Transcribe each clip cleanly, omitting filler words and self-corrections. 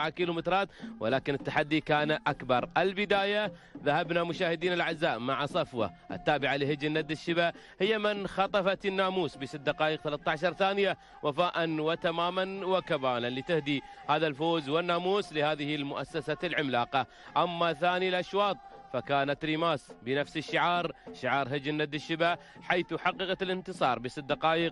4 كيلومترات، ولكن التحدي كان أكبر. البداية ذهبنا مشاهدينا الأعزاء مع صفوة التابعة لهجن ند الشبا، هي من خطفت الناموس ب6 دقائق 13 ثانية وفاء وتماما وكمالا لتهدي هذا الفوز والناموس لهذه المؤسسة العملاقة. أما ثاني الأشواط فكانت ريماس بنفس الشعار، شعار هجن ند الشبا، حيث حققت الانتصار ب6 دقائق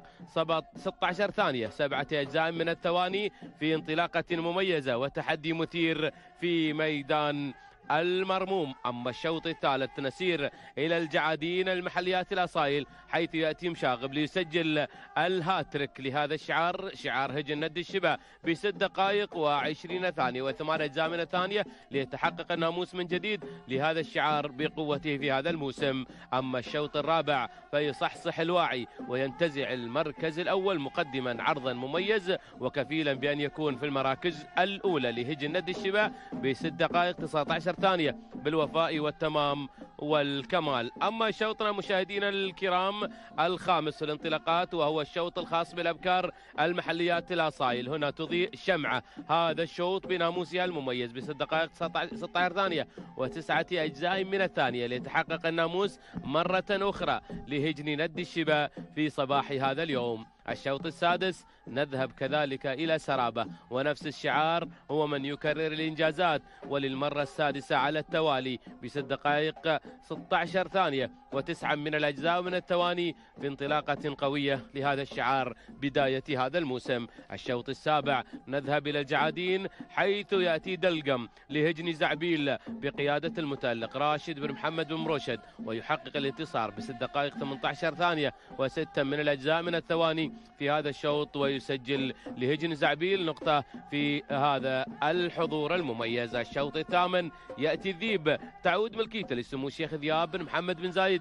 16 ثانية 7 أجزاء من الثواني في انطلاقة مميزة وتحدي مثير في ميدان المرموم. أما الشوط الثالث نسير إلى الجعادين المحليات الأصايل، حيث يأتي مشاغب ليسجل الهاتريك لهذا الشعار، شعار هجن ند الشبا، ب6 دقائق و20 ثانية و8 أجزاء من الثانية ليتحقق الناموس من جديد لهذا الشعار بقوته في هذا الموسم. أما الشوط الرابع فيصحصح الواعي وينتزع المركز الأول مقدما عرضا مميز وكفيلا بأن يكون في المراكز الأولى لهجن ند الشبا ب6 دقائق 19 ثانية بالوفاء والتمام والكمال. أما شوطنا مشاهدينا الكرام الخامس في الانطلاقات وهو الشوط الخاص بالأبكار المحليات الأصايل، هنا تضيء شمعة هذا الشوط بناموسها المميز ب6 دقائق 16 ثانية و9 أجزاء من الثانية ليتحقق الناموس مرة أخرى لهجن ند الشبا في صباح هذا اليوم. الشوط السادس نذهب كذلك إلى سرابة ونفس الشعار هو من يكرر الإنجازات وللمرة السادسة على التوالي ب6 دقائق 16 ثانية و9 من الأجزاء من الثواني في انطلاقة قوية لهذا الشعار بداية هذا الموسم. الشوط السابع نذهب إلى الجعادين حيث يأتي دلقم لهجن زعبيل بقيادة المتألق راشد بن محمد بن مروشد ويحقق الانتصار ب6 دقائق 18 ثانية و6 من الأجزاء من الثواني في هذا الشوط ويسجل لهجن زعبيل نقطة في هذا الحضور المميز. الشوط الثامن يأتي الذيب، تعود ملكيته لسمو الشيخ ذياب بن محمد بن زايد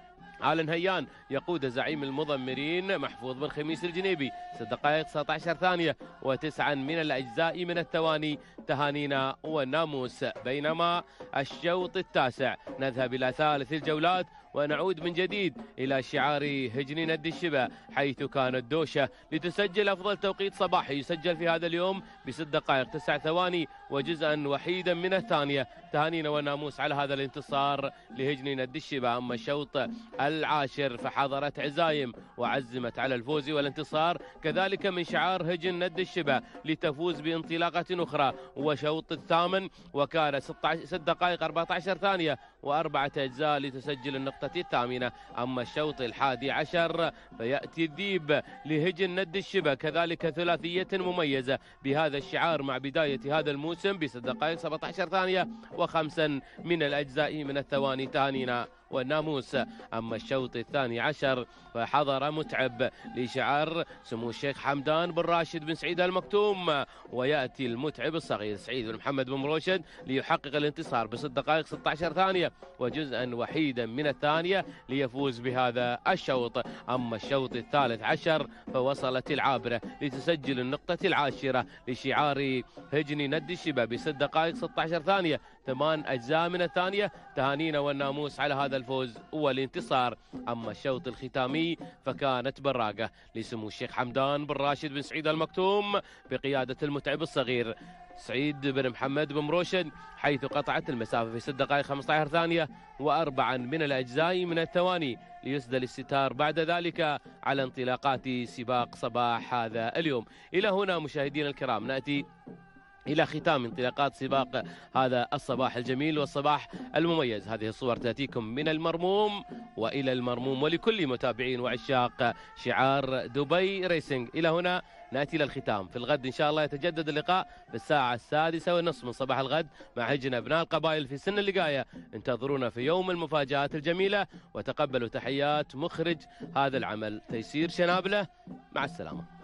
آل نهيان، يقود زعيم المضمرين محفوظ بن خميس الجنيبي 6 دقائق 19 ثانية و9 من الأجزاء من الثواني تهانينا والناموس. بينما الشوط التاسع نذهب إلى ثالث الجولات ونعود من جديد إلى شعار هجن ند الشبا، حيث كانت دوشة لتسجل أفضل توقيت صباحي يسجل في هذا اليوم ب6 دقائق 9 ثواني وجزءا وحيدا من الثانية تهانينا والناموس على هذا الانتصار لهجن ند الشبا. أما الشوط العاشر فحضرت عزايم وعزمت على الفوز والانتصار كذلك من شعار هجن ند الشبا لتفوز بانطلاقة أخرى، وشوط الثامن وكان 6 دقائق 14 ثانية و4 أجزاء لتسجل النقطة الثامنة. أما الشوط الحادي عشر فيأتي الذيب لهجن ند الشبا كذلك ثلاثية مميزة بهذا الشعار مع بداية هذا الموسم ب6 دقائق 17 ثانية و5 من الأجزاء من الثواني تهانينا والناموس. أما الشوط الثاني عشر فحضر متعب لشعار سمو الشيخ حمدان بن راشد بن سعيد المكتوم، ويأتي المتعب الصغير سعيد بن محمد بن مروشد ليحقق الانتصار ب6 دقائق 16 ثانية وجزءا وحيدا من الثانية ليفوز بهذا الشوط. أما الشوط الثالث عشر فوصلت العابرة لتسجل النقطة العاشرة لشعار هجن ند الشبا ب6 دقائق 16 ثانية 8 أجزاء من الثانية تهانينا والناموس على هذا الفوز والانتصار. أما الشوط الختامي فكانت براقة لسمو الشيخ حمدان بن راشد بن سعيد المكتوم بقيادة المتعب الصغير سعيد بن محمد بن مروشد، حيث قطعت المسافة في 6 دقائق 15 ثانية و4 من الأجزاء من الثواني ليسدل الستار بعد ذلك على انطلاقات سباق صباح هذا اليوم. إلى هنا مشاهدينا الكرام نأتي إلى ختام انطلاقات سباق هذا الصباح الجميل والصباح المميز. هذه الصور تأتيكم من المرموم وإلى المرموم ولكل متابعين وعشاق شعار دبي ريسنج. إلى هنا نأتي إلى الختام. في الغد إن شاء الله يتجدد اللقاء في الساعة 6:30 من صباح الغد مع هجن أبناء القبائل في سن اللقاية. انتظرونا في يوم المفاجآت الجميلة وتقبلوا تحيات مخرج هذا العمل تيسير شنابلة. مع السلامة.